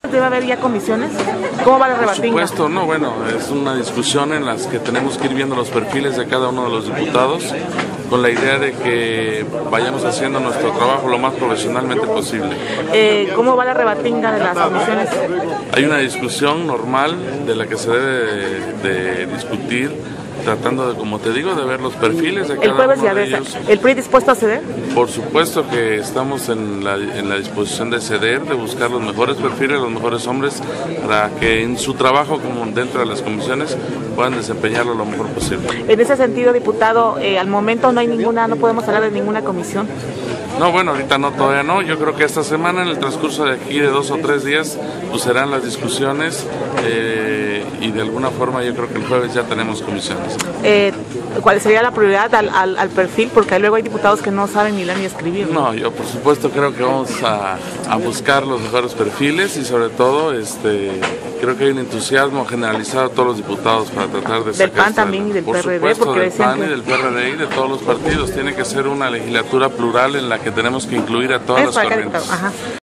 ¿Debe haber ya comisiones? ¿Cómo va la rebatinga? Por supuesto, no, bueno, es una discusión en las que tenemos que ir viendo los perfiles de cada uno de los diputados con la idea de que vayamos haciendo nuestro trabajo lo más profesionalmente posible. ¿Cómo va la rebatinga de las comisiones? Hay una discusión normal de la que se debe de discutir, tratando de, como te digo, de ver los perfiles de cada uno de ellos. ¿El PRI dispuesto a ceder? Por supuesto que estamos en la disposición de ceder, de buscar los mejores perfiles, los mejores hombres, para que en su trabajo, como dentro de las comisiones, puedan desempeñarlo lo mejor posible. En ese sentido, diputado, al momento no podemos hablar de ninguna comisión. No, bueno, ahorita no, todavía no. Yo creo que esta semana, en el transcurso de aquí de 2 o 3 días, pues serán las discusiones y de alguna forma yo creo que el jueves ya tenemos comisiones. ¿Cuál sería la prioridad al perfil? Porque luego hay diputados que no saben ni leer ni escribir. No, yo por supuesto creo que vamos a buscar los mejores perfiles y sobre todo creo que hay un entusiasmo generalizado de todos los diputados para tratar de sacar. Del PAN también y del PRD. Por supuesto, porque del PAN y del PRD y de todos los partidos. Tiene que ser una legislatura plural en la que tenemos que incluir a todas las corrientes.